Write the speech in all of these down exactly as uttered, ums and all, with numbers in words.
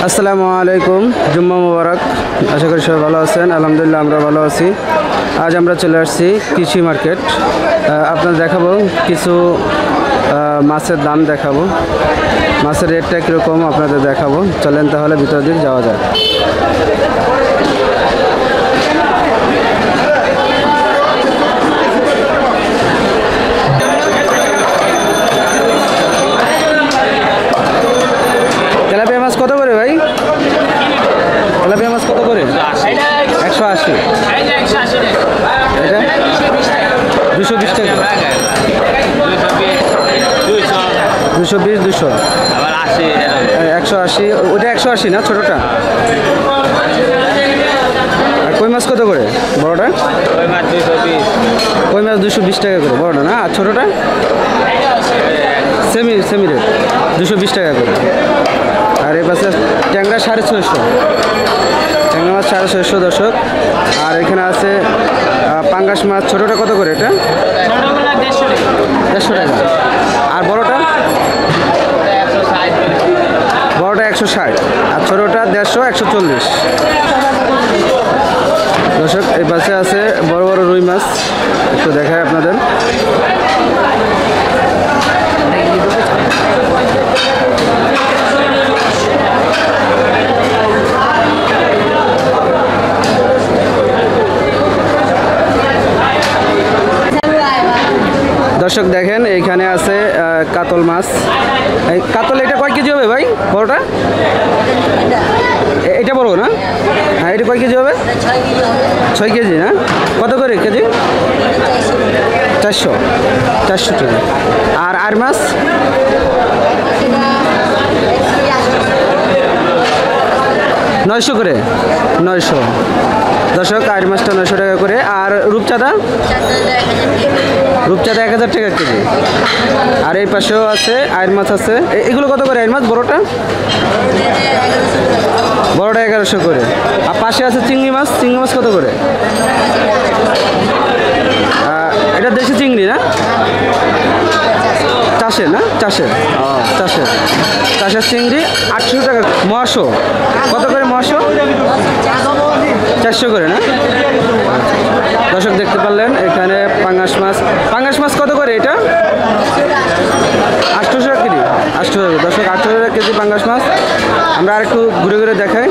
আসসালামু আলাইকুম, জুম্মা মুবারক। আশা করি সবাই ভালো আছেন। আলহামদুলিল্লাহ আমরা ভালো আছি। আজ আমরা চলে আসছি কৃষি মার্কেট। আপনাদের দেখাবো কিছু মাছের দাম দেখাবো, মাছের রেটটা কীরকম আপনাদের দেখাবো। চলেন তাহলে ভিতর দিকে যাওয়া যায়। তেলাপিয়া মাছ কত করে ভাই? তেলাপিয়া মাছ কত করে? একশো আশি। এটা দুশো বিশ টাকা, দুশো বিশ দুশো একশো আশি। ওটা একশো আশি না ছোটোটা? আর কই মাছ কত করে বড়োটা? কই মাছ দুশো বিশ টাকা করে বড়োটা না? আর ছোটোটা সেমি সেমি রেট দুশো বিশ টাকা করে। আর এই পাশে ট্যাংরা সাড়ে ছয়শো, ট্যাংরা মাছ সাড়ে ছয়শো দর্শক। আর এখানে আছে পাঙ্গাস মাছ, ছোটোটা কত করে? এটা দেড়শো টাকা। আর বড়োটা? বড়োটা একশো ষাট, আর ছোটোটা দেড়শো একশো চল্লিশ দর্শক। এই পাশে আছে বড় বড় রুই মাছ, একটু দেখায় আপনাদের। দর্শক দেখেন এইখানে আছে কাতল মাছ। এই কাতল এটা কয় কেজি হবে ভাই বড়টা? এটা বড় না? হ্যাঁ, এটা কয় কেজি হবে? ছয় কেজি না? কত করে কেজি? চারশো চারশো টাকা। আর আর মাছ? নয়শো করে, নয়শো দর্শক। আর মাছটা নয়শো টাকা করে। আর রূপচাঁদা? রূপচাঁদা এক হাজার টাকা কেজি। আর এই পাশেও আছে আয়ের মাছ আছে। এগুলো কত করে আয়ের মাছ বড়োটা? বড়োটা এগারোশো করে। আর পাশে আছে চিংড়ি মাছ, চিংড়ি মাছ কত করে? এটা দেশি চিংড়ি না? চাষের না? চাষের, ও চাষের চাষের চিংড়ি আটশো টাকা। মহাশো কত করে? মহাশো চারশো করে না? দর্শক দেখতে পারলেন এখানে পাঙ্গাস মাছ। পাঙ্গাস মাছ কত করে এটা? আটশোশো টাকা কেজি, আটশো টাকা দর্শক, আটশো টাকা কেজি পাঙ্গাস মাছ। আমরা আর একটু ঘুরে ঘুরে দেখাই।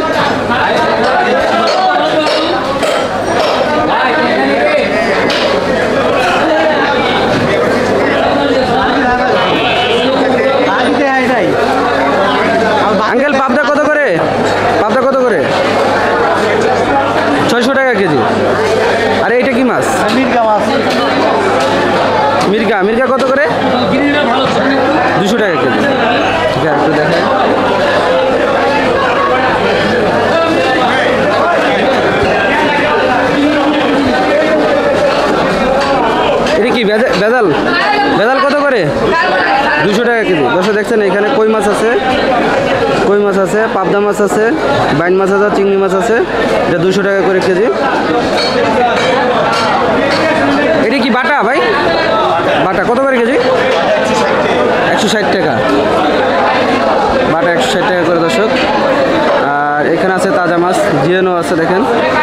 আঙ্কেল পাবদা কত করে? পাবদা কত করে? ছয়শো টাকা কেজি। আরে এটা কি মাছ? মির্গা মাছ। মির্গা, মির্গা কত করে? দুশো টাকা কেজি। ঠিক আছে, একটু দেখেন। এটা কি বেদাল? বেদাল কত করে? দুশো টাকা কেজি। দশে দেখছেন এখানে কই মাছ আছে, কই মাছ আছে, পাবদা মাছ আছে, বাইন মাছ আছে, চিংড়ি মাছ আছে। এটা দুশো টাকা করে কেজি। এটা কি বাটা ভাই? বাটা কত করে কেজি? একশো ষাট টাকা। বাটা একশো ষাট টাকা করে দর্শক। আর এখানে আছে তাজা মাছ, জিয়ানো আছে দেখেন।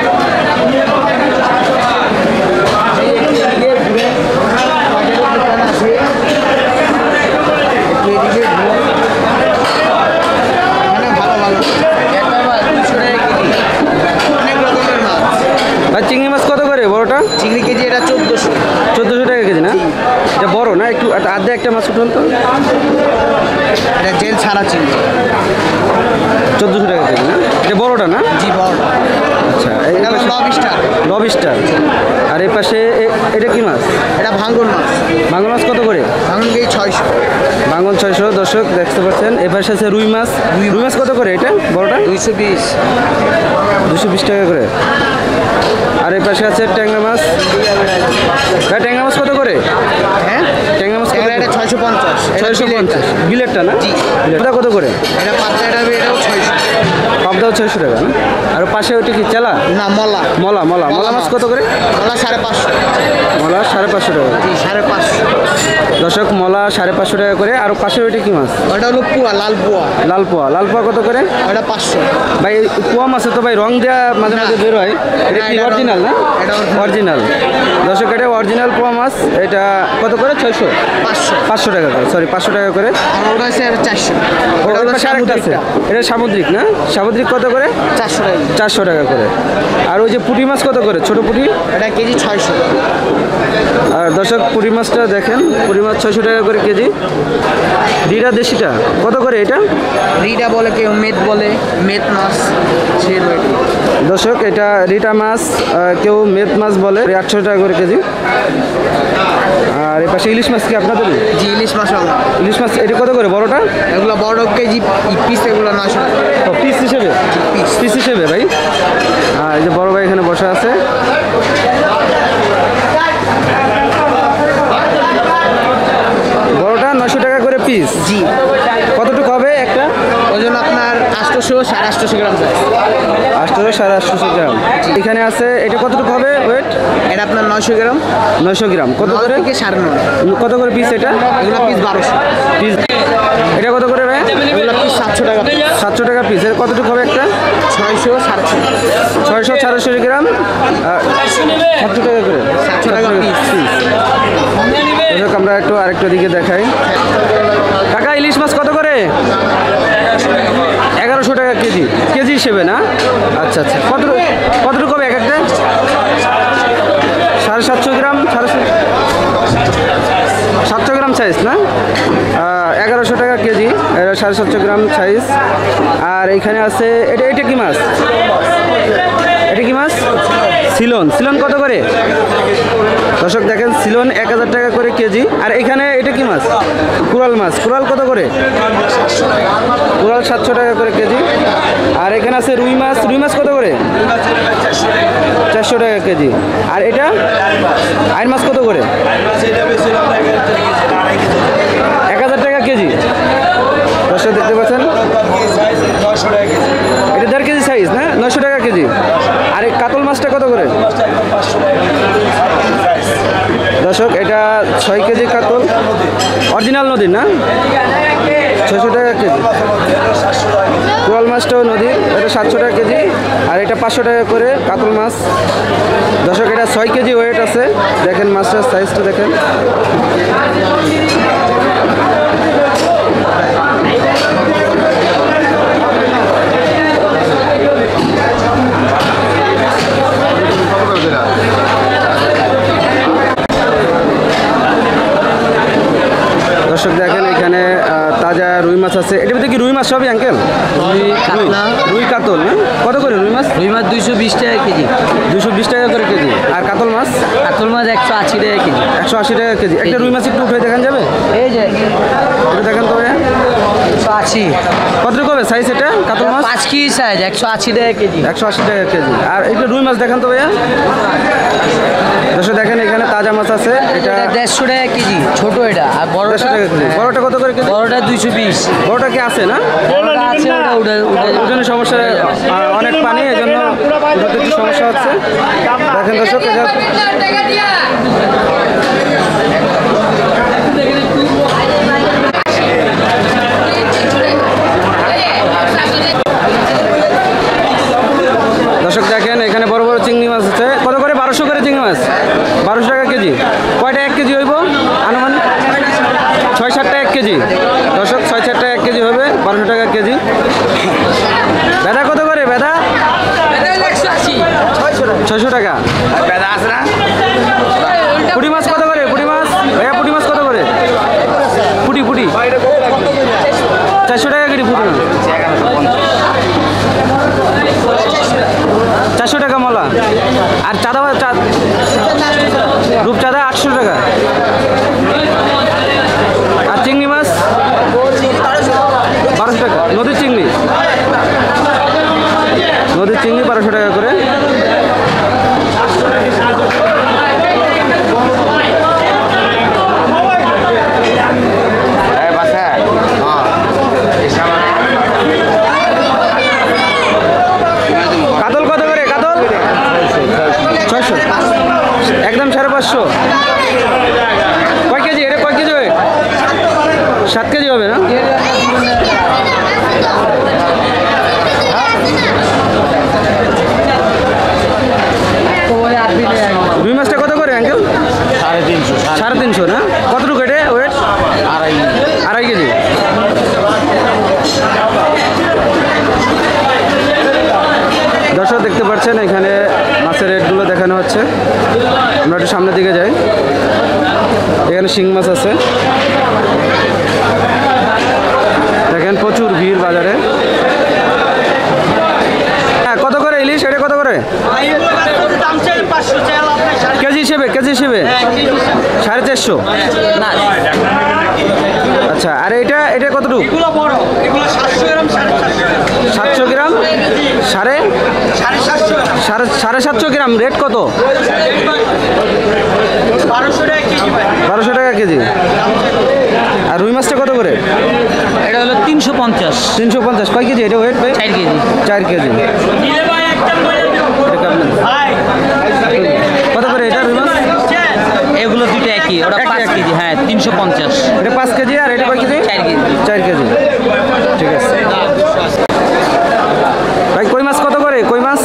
আর চিংড়ি মাছ কত করে বড়টা? চিংড়ি কেজি এটা চোদ্দোশো। চোদ্দোশো টাকা কেজি না? এটা বড় না? একটু আধা একটা মাছ উঠুন তো। এটা জেল ছাড়া চিংড়ি, চোদ্দোশো টাকা কেজি না? এটা বড়টা না? জি বড়। আচ্ছা, এটা লবস্টার। লবস্টার। আর এই পাশে এটা কি মাছ? এটা ভাঙ্গন মাছ। ভাঙন মাছ কত করে? ভাঙ্গন কেজি ছয়শো। ভাঙন ছয়শো দর্শক দেখতে পাচ্ছেন। এই পাশে আছে রুই মাছ। রুই মাছ কত করে এটা বড়টা? দুইশো বিশ। দুশো বিশ টাকা করে। আর এই পাশে আছে ট্যাংরা মাছ। ভাই ট্যাংরা মাছ কত করে? হ্যাঁ, ট্যাংরা মাছ কত? এটা ছয়শো পঞ্চাশ। ছয়শো পঞ্চাশ বিলেটটা না? জি। বিলেটটা কত করে? এটা পাবদা, এটা এটাও ছয়শো। পাবদাও ছয়শো টাকা না? আর আর পাশে ওইটা কি চেলা? না মলা। মলা মলা মলা মাছ কত করে? মলা সাড়ে পাঁচশো। মলা সাড়ে পাঁচশো টাকা। জি সাড়ে পাঁচশো। দর্শক মলা সাড়ে পাঁচশো টাকা করে। আর পাশে ওইটা কি মাছ? ওটা হলো পুয়া, লাল পুয়া। লাল পোয়া। লাল পোয়া কত করে? ওটা পাঁচশো। ভাই পোয়া মাছে তো ভাই রং দেওয়া মাঝে মাঝে বের হয়, এটা কি এটা অরিজিনাল না? এটা অরিজিনাল। দর্শক এটা অরিজিনাল পোয়া মাছ। এটা কত করে? ছয়শো পাঁচশো। পাঁচশো টাকা করে, সরি পাঁচশো টাকা করে। আর ওটা আছে চারশো। ও, ওটা ওই হলো পাশে আরেকটা আছে, সামুদ্রিকটা। এটা সামুদ্রিক না? সামুদ্রিক কত করে? চারশো টাকা। চারশো টাকা করে। আর ওই যে পুঁটি মাছ কত করে? ছোট পুঁটি? এটা কেজি ছয়শো। আর দর্শক পুঁটি মাছটা দেখেন, পুঁটি মাছ ছয়শো টাকা করে কেজি। রিটা দেশিটা কত করে এটা? রিটা বলে কেউ মেদ বলে, মেদ মাছ সে রয়েছে। দর্শক এটা রিটা মাছ, আহ, কেউ মেদ মাছ বলে, আটশো টাকা করে কেজি। আর এ পাশে ইলিশ মাছ কি আপনাদের? জি ইলিশ মাছ হবে। ইলিশ মাছ এটা কত করে বড়টা? এগুলো বড় কেজি পিস, এগুলো নয়শো টাকা। ও পিস হিসেবে? পিস হিসেবে ভাই। আর এই যে বড় ভাই এখানে বসে আছে। বড়টা নশো টাকা করে পিস। জি। কতটুকু হবে একটা? ওজন আপনার আটশোশো সাড়ে আটশোশো গ্রাম যায়। আটশোশো সাড়ে আটশোশো গ্রাম। এখানে আছে এটা কতটুকু হবে ওয়েট? এটা আপনার নয়শো গ্রাম। নয়শো গ্রাম কত নয় করে? থেকে সাড়ে নয়। কত করে পিস এটা? এগুলো পিস বারোশো। পিস এটা কত করে ভাই? এগুলো পিস সাতশো টাকা। সাতশো টাকা পিস। এর কতটুকু হবে একটা? ছয়শো সাড়ে ছশো। ছয়শো সাড়ে গ্রাম আর সাতশো টাকা করে। সাতশো টাকা পিস। দর্শক আমরা একটু আরেকটা দিকে দেখাই। কাকা ইলিশ মাছ কত করে? এগারোশো টাকা কেজি। কেজি হিসেবে না? আচ্ছা আচ্ছা। কত কতটুকু হবে এক একটা? সাড়ে সাতশো গ্রাম। সাড়ে সাতশো গ্রাম সাইজ না? এগারোশো টাকা কেজি। এটা সাড়ে সাতশো গ্রাম সাইজ। আর এখানে আছে এটা এটা কি মাছ? এটা কি মাছ? সিলন। সিলন কত করে? দর্শক দেখেন সিলন এক হাজার টাকা করে কেজি। আর এখানে এটা কি মাছ? কুরাল মাছ। কুরাল কত করে? কুরাল সাতশো টাকা করে কেজি। আর এখানে আছে রুই মাছ। রুই মাছ কত করে? চারশো টাকা কেজি। আর এটা আইন মাছ কত করে? এক হাজার টাকা কেজি। দর্শক দেখতে পাচ্ছেন এটা দেড় কেজি সাইজ না? নয়শো টাকা কেজি। আর এই কাতল মাছটা কত করে? দর্শক এটা ছয় কেজি কাতল, অরিজিনাল নদীর না? ছয়শো টাকা কেজি। কোরাল মাছটাও নদীর, এটা সাতশো টাকা কেজি। আর এটা পাঁচশো টাকা করে কাতল মাছ। দর্শক এটা ছয় কেজি ওয়েট আছে। দেখেন মাছটার সাইজটা দেখেন। দর্শক দেখেন এখানে আহ, তাজা রুই মাছ আছে। এটার মধ্যে কি রুই মাছ সবই আঙ্কেল? রুই কাতলা। রুই কাতল না? কত করে রুই মাছ? রুই মাছ দুইশো বিশ টাকা কেজি। দুশো বিশ টাকা করে কেজি। আর কাতল মাছ? কাতল মাছ একশো আশি টাকা কেজি। একশো আশি টাকা কেজি। একটা রুই মাছ একটু উঠে দেখান যাবে? এই যে একটু দেখেন তো ভাইয়া। একশো আশি। কতটুকু হবে সাইজ এটা কাতল মাছ? পাঁচ কেজি সাইজ, একশো আশি টাকা কেজি। একশো আশি টাকা কেজি। আর এটা রুই মাছ দেখান তো ভাইয়া। দর্শক দেখেন এখানে তাজা মাছ আছে। এটা এটা দেড়শো টাকা কেজি ছোট, এটা আর দেড়শো বড়টা টাকা কেজি। বড়টা কত করে কেজি? বড়টা দুইশো বিশ। বড়টা কি আছে না? বড়টা আছে, ওটা ওটা ওটা ওজনের সমস্যা, আহ, অনেক পানি, এই জন্য ওটাতে একটু সমস্যা হচ্ছে। দেখেন দর্শক এটা দর্শক দেখেন এখানে বড় বড় চিংড়ি মাছ আছে। কত করে? বারোশো করে চিংড়ি মাছ। বারোশো টাকা কেজি। কয়টা এক কেজি হইব আনুমানিক? ছয় সাতটা এক কেজি। দর্শক ছয় সাতটা এক কেজি হবে, বারোশো টাকা কেজি। বেদা কত করে? বেদা ছয়শো টাকা। বেদা আছে না? পুঁটি মাছ কত করে? পুঁটি মাছ ভাইয়া, পুঁটি মাছ কত করে? পুঁটি পুঁটি চারশো টাকা কেজি। পুঁটি মাছ চারশো টাকা মলা। আর চাঁদা রূপচাঁদা আটশো টাকা। আর চিংড়ি মাছ বারোশো টাকা। নদীর চিংড়ি, নদীর চিংড়ি বারোশো টাকা করে। কাতল দেখতে পাচ্ছেন এখানে মাছের রেটগুলো দেখানো হচ্ছে। আমরা একটু সামনের দিকে যাই। এখানে শিং মাছ আছে, দেখেন প্রচুর ভিড় বাজারে। হ্যাঁ, কত করে ইলিশ? এটা কত করে কেজি হিসেবে? কেজি হিসেবে সাড়ে চারশো। আচ্ছা, আর এটা এটা কতটুকু? সাতশো গ্রাম, সাড়ে সাড়ে সাড়ে সাতশো গ্রাম। রেট কত? বারোশো টাকা কেজি। আর রুই মাছটা কত করে? এটা হলো তিনশো পঞ্চাশ। তিনশো পঞ্চাশ। কয় কেজি এটা ওয়েট ভাই? চার কেজি। চার কেজি। কত করে এটা রুই মাছ? এগুলো দুটো একই, ওটা পাঁচ কেজি। হ্যাঁ, তিনশো পঞ্চাশ। এটা পাঁচ কেজি। আর এটা কয় কেজি? চার কেজি। চার কেজি। ঠিক আছে ভাই। কই মাছ কত করে? কই মাছ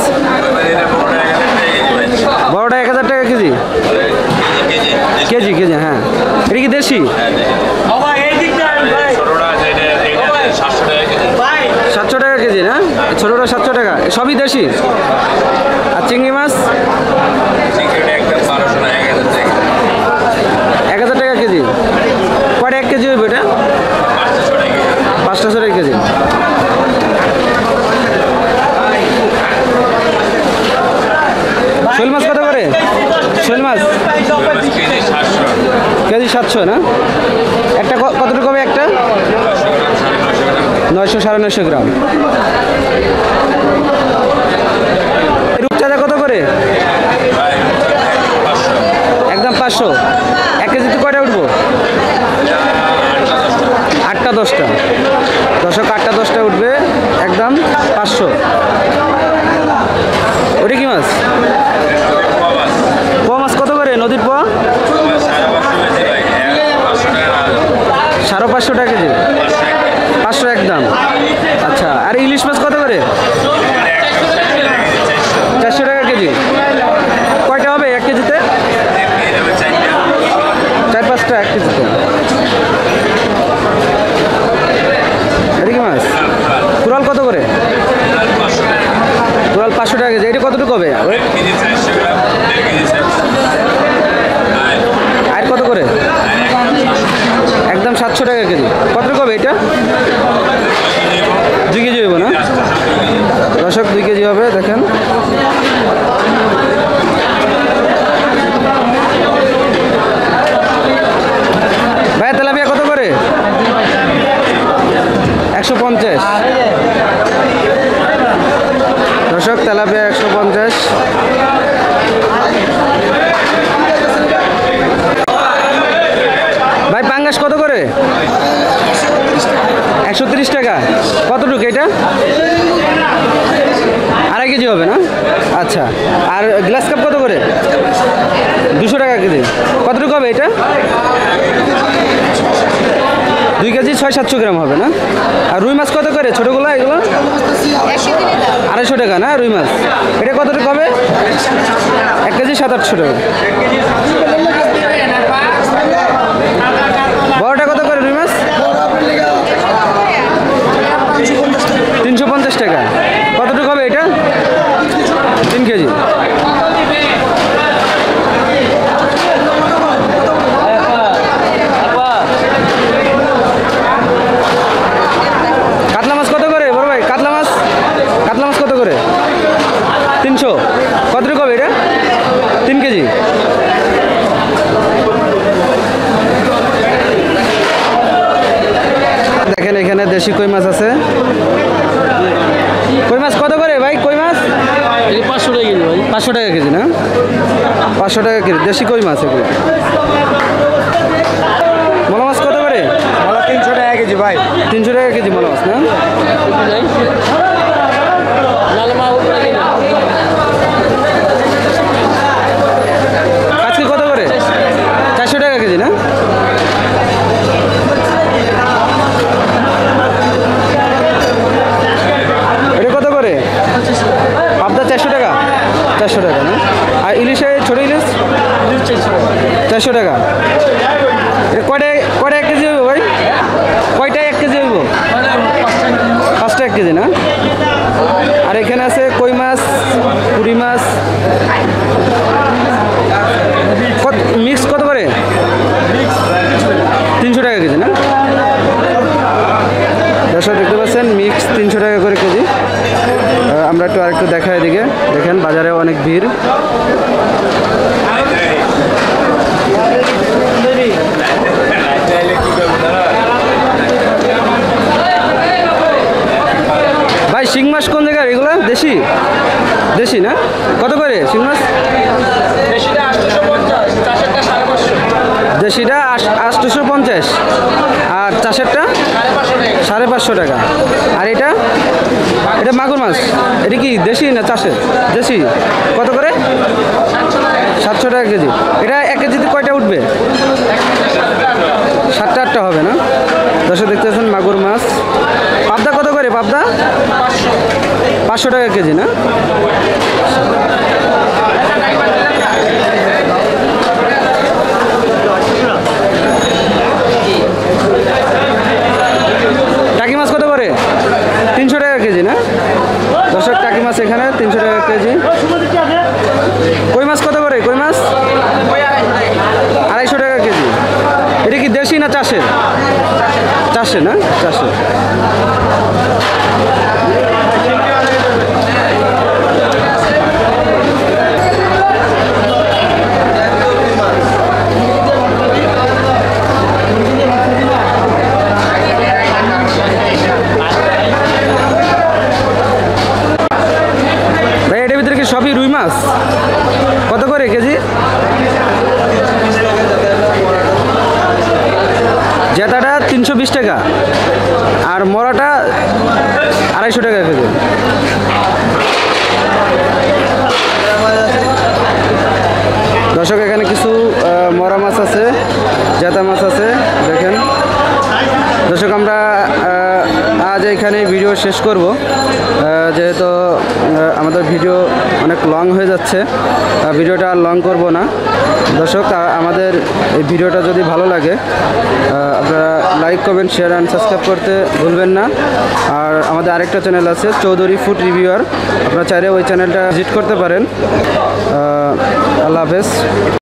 বড়টা এক হাজার টাকা কেজি। কেজি কেজি হ্যাঁ। এটা কি দেশি? সাতশো টাকা কেজি না? ছোটোটা সাতশো টাকা। সবই দেশি। আর চিংড়ি মাছ এক হাজার টাকা কেজি। কয়টা এক কেজি হইব এটা? পাঁচটা টাকা কেজি। শোল মাছ কত করে? শোল মাছ কেজি সাতশো না? একটা কতটুকু হবে একটা? নয়শো সাড়ে নয়শো গ্রাম। রূপচাঁদা কত করে? একদম পাঁচশো। এক কেজিতে কয়টা উঠবো? আটটা দশটা। দশক আটটা দশটা উঠবে একদম পাঁচশো। ওটা কি মাছ? পোয়া মাছ কত করে? নদীর পোয়া সাড়ে পাঁচশো টাকা কেজি। পাঁচশো একদম। আচ্ছা, আর ইলিশ মাছ কত করে? চারশো টাকা কেজি। কয়টা হবে এক কেজিতে? চার পাঁচটা এক কেজিতে। এটা কি মাছ? কুরাল কত করে? কুরাল পাঁচশো টাকা কেজি। এটা কতটুকু হবে? আর কত করে? একদম সাতশো টাকা কেজি। কতটুকু হবে এটা? দুই কেজি হবে না? দশক দুই কেজি হবে। দেখেন ভাই, তেলাপিয়া কত করে? একশো পঞ্চাশ। দশক তেলাপিয়া একশো পঞ্চাশ। ভাই পাঙ্গাস কত করে? একশো তিরিশ টাকা। কতটুকু এটা? আড়াই কেজি হবে না? আচ্ছা, আর গ্লাস কাপ কত করে? দুশো টাকা কেজি। কতটুকু হবে এটা? দুই কেজি ছয় সাতশো গ্রাম হবে না? আর রুই মাছ কত করে ছোটোগুলো? এগুলো আড়াইশো টাকা না? রুই মাছ এটা কতটুকু হবে? এক কেজি সাত আটশো টাকা। বড়টা কত করে রুই মাছ? তিনশো পঞ্চাশ টাকা। কতটুকু হবে এটা? তিন কেজি। কাতলা মাছ কত করে বড় ভাই? কাতলা মাছ কাতলা মাছ কত করে? তিনশো। কতটুকু হবে এটা? তিন কেজি। দেখেন এখানে দেশি কই মাছ আছে। কই মাছ কত করে ভাই? কই মাছ পাঁচশো টাকা কেজি ভাই। পাঁচশো টাকা কেজি না? পাঁচশো টাকা কেজি দেশি কই মাছ এগুলো। মলা মাছ কত করে? তিনশো টাকা কেজি ভাই। তিনশো টাকা কেজি মলা মাছ না? আজকে কত করে? চারশো টাকা কেজি না? এটা কত করে? পাবদা চারশো টাকা। চারশো টাকা না? আর ইলিশে ছোটো ইলিশ চারশো টাকা। এটা কয়টা কয়টা এক কেজি হইব ভাই? কয়টা এক কেজি হইব? পাঁচটা এক কেজি না? আর এখানে আছে কই মাছ আমরা একটু আরেকটু দেখাই এদিকে, দেখেন বাজারে অনেক ভিড়। ভাই শিং মাছ কোন জায়গার এগুলো? দেশি দেশি না? কত করে শিং মাছ? দেশিটা আটশোশো পঞ্চাশ আর চাষেরটা সাড়ে পাঁচশো টাকা। আর এটা এটা মাগুর মাছ, এটা কি দেশি না চাষের? দেশি। কত করে? সাতশো টাকা কেজি। এটা এক কেজিতে কয়টা উঠবে? সাতটা আটটা হবে না? দর্শক দেখতে পাচ্ছেন মাগুর মাছ। পাবদা কত করে? পাবদা পাঁচশো টাকা কেজি না? টাকি মাছ কত করে? তিনশো টাকা কেজি না? দর্শক টাকি মাছ এখানে তিনশো টাকা কেজি। কই মাছ কত করে? কই মাছ আড়াইশো টাকা কেজি। এটা কি দেশি না চাষের? চাষের না? চাষের। ভাই এটার ভিতরে কি সবই রুই মাছ? কত করে কেজি? জেতাটা তিনশো বিশ টাকা আর মরাটা আড়াইশো টাকা কেজি। দর্শক এখানে কিছু মরা মাছ আছে, জেতা মাছ আছে, দেখেন। দর্শক আমরা আজ এখানে ভিডিও শেষ করব, যেহেতু আমাদের ভিডিও অনেক লং হয়ে যাচ্ছে, ভিডিওটা আর লং করব না। দর্শক আমাদের এই ভিডিওটা যদি ভালো লাগে আপনারা like comment share and subscribe করতে ভুলবেন না। আর আমাদের আরেকটা চ্যানেল আছে চৌধুরী ফুড রিভিউয়ার, আপনারা চাইলে ওই চ্যানেলটা ভিজিট করতে পারেন। আল্লাহ হাফেজ।